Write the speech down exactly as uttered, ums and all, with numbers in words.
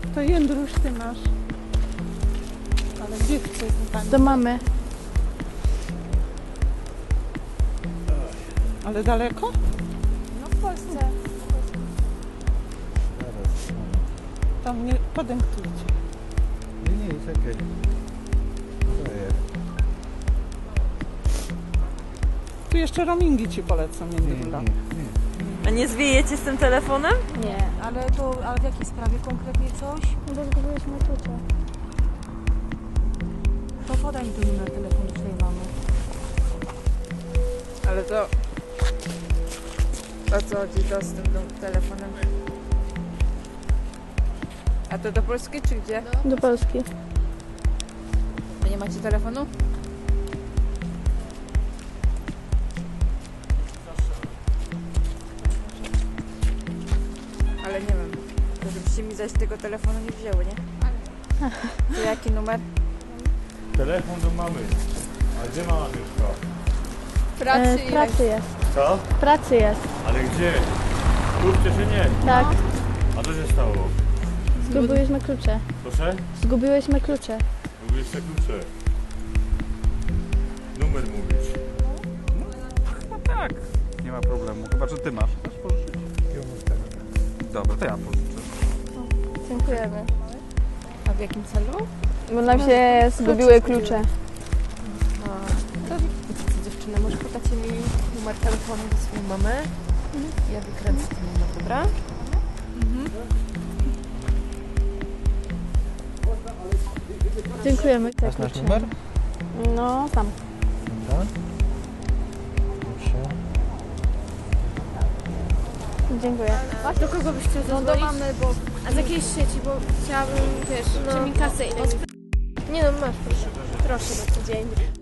To Jędruś ty masz. Ale gdzie chcesz? Do mamy. Ale daleko? No w Polsce. Tam nie podęktujcie. Nie, nie, czekaj. To jest. Tu jeszcze roamingi ci polecam, Nie, Jędrula. nie, nie. A nie zwijecie z tym telefonem? Nie. Ale to, ale w jakiej sprawie konkretnie coś? No bo zgubiliśmy klucze. To podaj mi ten numer telefonu swojej mamy. Ale to... O co chodzi to z tym telefonem? A to do Polski czy gdzie? Do Polski. A nie macie telefonu? Ale nie wiem, to żebyście mi zaś tego telefonu nie wzięły, nie? To jaki numer? Telefon do mamy. A gdzie mama mieszka? E, w pracy jest. Co? W pracy jest. Ale gdzie? Kurczę czy nie? Tak. A co się stało? Zgubiłyśmy klucze. Proszę? Zgubiłyśmy klucze. Mówisz te klucze. Numer mówisz. No tak, nie ma problemu. Chyba, że ty masz. Chcesz pożyczyć? Dobra, to ja pożyczę. Dziękujemy. A w jakim celu? Bo nam się zgubiły klucze. To dziewczyny, może podacie mi numer telefonu do swojej mamy? Ja wykręcę ten numer, dobra? Dziękujemy. Masz nasz numer? No, tam. Dobra. Proszę. Dziękuję. Do kogo byś chciał No do zadzwonić? mamy, bo... A z jakiejś sieci, bo chciałabym, wiesz, No. żeby mi kasę i tak. Nie no, masz, proszę. Proszę bardzo, dzień.